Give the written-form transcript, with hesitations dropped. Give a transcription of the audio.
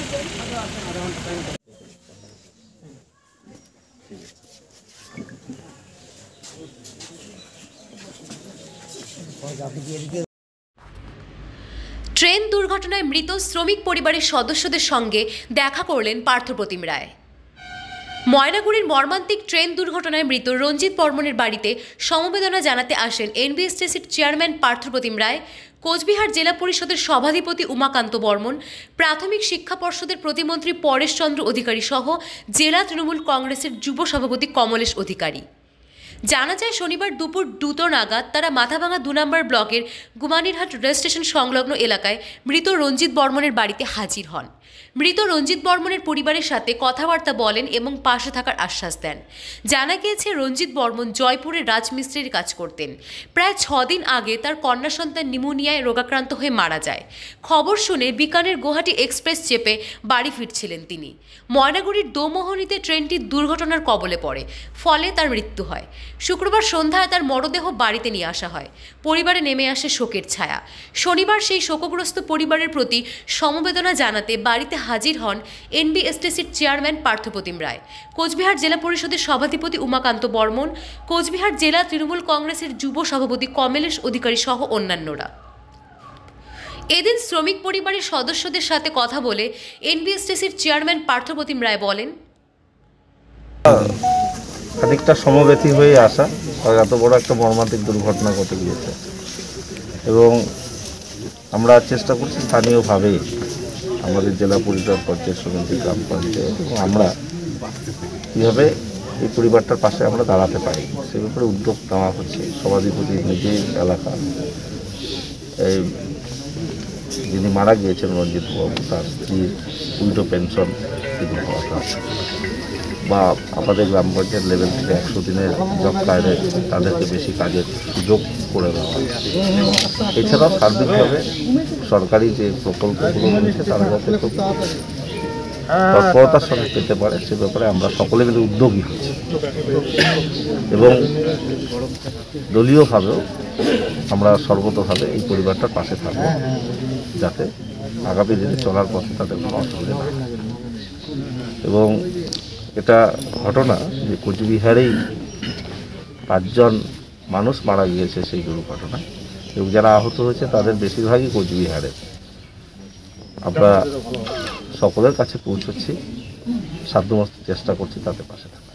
Train দুর্ঘটনায় মৃত শ্রমিক পরিবারের সদস্যদের সঙ্গে দেখা করলেন পার্থপ্রতিম রায়। ময়নাগুড়ির মর্মান্তিক ট্রেন দুর্ঘটনায় মৃত রঞ্জিত বর্মনের বাড়িতে সমবেদনা জানাতে আসেন এনবিএসটিসির চেয়ারম্যান পার্থপ্রতিম রায়, কোচবিহার জেলা পরিষদের সভাধিপতি উমাকান্ত বর্মন, প্রাথমিক শিক্ষা পর্ষদের প্রতিমন্ত্রী পরেশ চন্দ্র অধিকারী সহ জেলা তৃণমূল কংগ্রেসের যুব সভাপতি কমলেশ অধিকারী। জানা যায় শনিবার দুপুর 2টা নাগাদ তারা মাথাভাঙা 2 নম্বর ব্লকের গুমানিরহাট রেল স্টেশন সংলগ্ন এলাকায় মৃত রঞ্জিত বর্মনের বাড়িতে হাজির হন। মৃত রঞ্জিত বর্মনের পরিবারের সাথে কথাবার্তা বলেন এবং পাশে থাকার আশ্বাস দেন। জানা গিয়েছে রঞ্জিত বর্মন জয়পুরে রাজমিস্ত্রির কাজ করতেন। প্রায় 6 দিন আগে তার কন্যা সন্তান নিউমোনিয়ায় রোগাক্রান্ত হয়ে মারা যায়। খবর শুনে বিকানের গুয়াহাটি এক্সপ্রেস চেপে বাড়ি ফিরছিলেন তিনি। ময়নাগুড়ির দোমোহনীতে ট্রেনটি দুর্ঘটনার কবলে পড়ে, ফলে তার মৃত্যু হয়। শুক্রবার সন্ধ্যায় তার মরদেহ বাড়িতে নিয়ে আসা হয়। পরিবারে নেমে আসে শোকের ছায়া। শনিবার সেই শোকগ্রস্ত পরিবারের প্রতি সমবেদনা জানাতে বাড়িতে হাজির হন এনবিএসটিসির চেয়ারম্যান পার্থপ্রতিম রায়, কোচবিহার জেলা পরিষদের সভাধিপতি উমাকান্ত বর্মন, কোচবিহার জেলা তৃণমূল কংগ্রেসের যুব সভাপতি কমলেশ অধিকারী সহ অন্যান্যরা। এদিন শ্রমিক পরিবারের সদস্যদের সাথে কথা বলে এনবিএসটিসির চেয়ারম্যান পার্থপ্রতিম রায় বলেন, খানিকটা সমব্যথী হয়ে আসা, এত বড় একটা মর্মান্তিক দুর্ঘটনা ঘটে গিয়েছে এবং আমরা চেষ্টা করছি স্থানীয়ভাবে আমাদের জেলা পরিষদ পঞ্চায়েত সমিতি, গ্রাম পঞ্চায়েত এবং আমরা কীভাবে এই পরিবারটার পাশে আমরা দাঁড়াতে পারি সে ব্যাপারে উদ্যোগ নেওয়া হচ্ছে। সভাধিপতি নিজেই এলাকা এই যিনি মারা গিয়েছেন রঞ্জিত বাবু, তার স্ত্রীর উইডো পেনশন কিন্তু হওয়া বা আমাদের গ্রাম পঞ্চায়েত লেভেল থেকে 100 দিনের জব কার্ডে তাদেরকে বেশি কাজের সুযোগ করে দেওয়া। এছাড়াও সার্বিকভাবে সরকারি যে প্রকল্পগুলো রয়েছে তারা যাতে খুব তৎপরতার সঙ্গে পেতে পারে সে ব্যাপারে আমরা সকলে মিলে উদ্যোগী হচ্ছি এবং দলীয়ভাবেও আমরা সর্বতভাবে এই পরিবারটার পাশে থাকব যাতে আগামী দিনে চলার পথে তাদের কোনো অসুবিধা না হয়। এবং এটা ঘটনা যে কোচবিহারেই 5 জন মানুষ মারা গিয়েছে সেই দুর্ঘটনায় এবং যারা আহত হয়েছে তাদের বেশিরভাগই কোচবিহারে। আমরা সকলের কাছে পৌঁছচ্ছি, সাধ্যমতো চেষ্টা করছি তাদের পাশে থাকতে।